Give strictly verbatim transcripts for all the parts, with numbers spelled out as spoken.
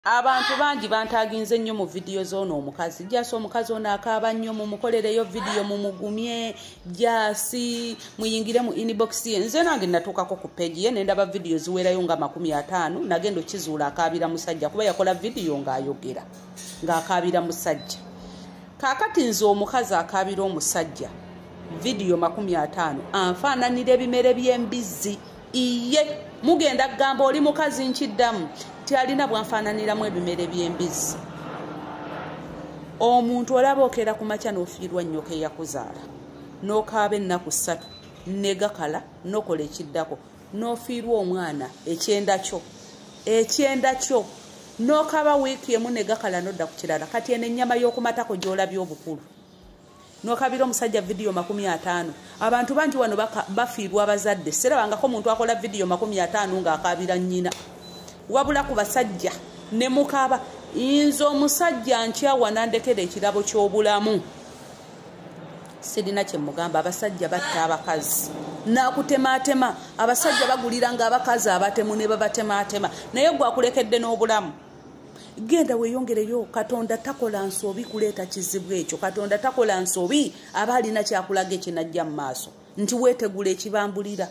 Abantu bangi bantaginze nnyo mu video z'ono omukazi. Jasi omukazi ono akaaba nnyo mumukolereyo video mumugumye. Jasi muyingire mu inbox ye. Nze nange natuukako ku page ye nendaba video ziwerayo nga makumi ataano. Nagenda okizuula akaabira musajja kuba yakola video ng'ayogera ng'akaabira musajja. Kaakati nze omukazi akaabira omusajja video makumi ataano anfaananira ebimere by'embizzi. Iye mugenda kugamba oli mukazi nkiddamu alina bwanfaananiramu ebimere by'embizzi. Omuntu olaba okera ku makya n'ofiirwa nnyoko eyakuzaala n'okaaba ennaku ssatu negakala n'okola ekiddako n'ofiirwa omwana ekyenda kyo ekyenda kyo n'okaaba wiiki emu negakala n'odda ku kirala. Kati eno ennyama y'okumatako gy'olabye obukulu n'okabira omusajja video makumi ataano. Abantu bangi wano bafiirwa abazadde serabangako omuntu akola video makumi ataano ng'akaabira nnyina. Wabula ku basajja ne mukaba inzo omusajja nkyawa nandekera ekirabo ky'obulamu. Sirina kye mugamba abasajja batta abakazi nakutematema. Abasajja bagulira nga abakazi abatemu ne babatematema naye gwe akulekedde n'obulamu. Genda weeyongereyo. Katonda takola nsobi kuleeta kizibu ekyo. Katonda takola nsobi aba alina kyakulaga ekinajja mu maaso. Nti weetegula ekibambulira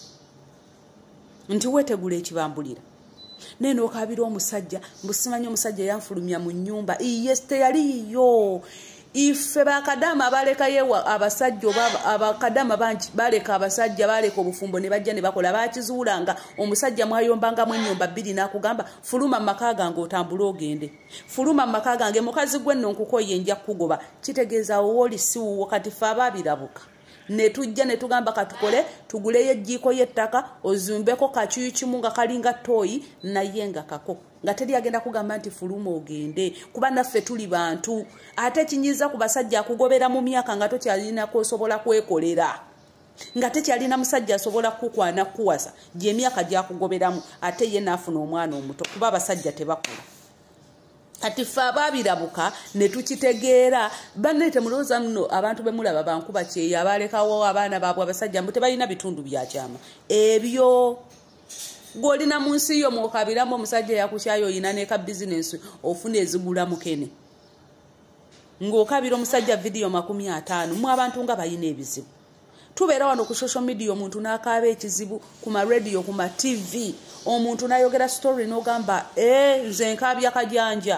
nti weetegula ekibambulira. Neno okabira omusajja mbusimanyi omusajja yanfulumya mu nnyumba. Iyeste yali yo ife bakadama baleka yewa abasajja baba abakadama bangi baleka abasajja baleka obufumbo ne bajja ne bakola bakizuulanga omusajja mwayombanga mu nnyumba bbiri nakugamba fuluma makaga ng'otambula ogende. Fuluma makaga nge mukazi gwe nno nkukoye nja kugoba. Kitegeeza woli si wakati fa babirabuka. Ne tujja ne tugamba katukole tuguleyo ejjiiko y'ettaka ozumbeko kakyukimu nga kalinga toyi naye nga kako nga teri agenda kugamba nti fuluma ogende kuba naffe tuli bantu. Ate kinyiza ku basajja akugobera mu myaka nga tokyalina kosobola kwekolera nga tekyalina musajja asobola kukwana kuwasa gye emyaka gyakugoberamu ate ye naafuna omwana omuto kuba abasajja tebakula. Kati fa babirabuka ne tukitegeera banete mulooza mno abantu bemulaba bankuba kyeya abalekawo abaana baabwe abasajja mbu tebalina bitundu bya kyama ebyo. Golina mu nsi yo mwokabiramu omusajja yakushayo yina ne ka business ofuna ezigula mukene ng'okabira omusajja video makumi ataano mu abantu nga bayina ebizibu. Tubeera wano ku social media omuntu n'akaaba ekizibu ku ma radio ku ma T V omuntu n'ayogera story n'ogamba eh nze nkaabya kajanja.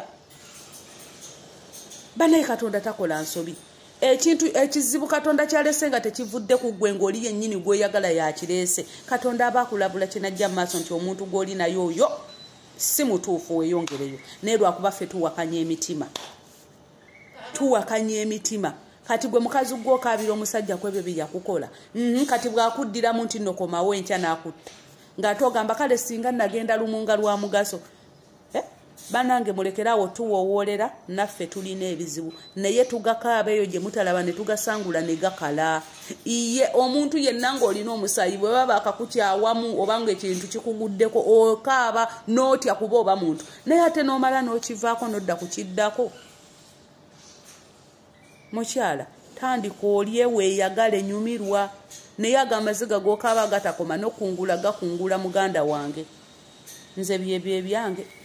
Banaye Katonda takola nsobi. Ekintu ekizibu Katonda kyalese nga tekivudde ku gwe ng'oli yennyini gweyagala yakirese. Katonda abakulabula kinajja maaso nti omuntu gw'oli naye oyo si mutuufu weeyongereyo. Naye lwakuba ffe tuwakanya emitima tuwakanya emitima. Kati gwe mukazi gw'okaabira omusajja kwebyo byakukola mm -hmm. Kati bwakuddiramu nti nno komawo enkya n'akutta ng'atogamba kale singa nagenda lumunga lwa mugaso. Eh? Banange mulekerawo tuwowoolera naffe tulina ebizibu naye tugakaaba eyo gye mutalaba ne tugasangula ne gakala. Iye omuntu yenna ng'olina omusaayi bwe baba akakukyawamu oba ng'ekintu kikuguddeko okaaba n'otya kuba oba muntu naye ate n'omala n'okivaako n'odda kukiddako. Mukyala tandika olye weeyagale nyumirwa naye agamaziga g'okaaba gatakoma n'okungula gakungula muganda wange. Nze byebyo ebyange.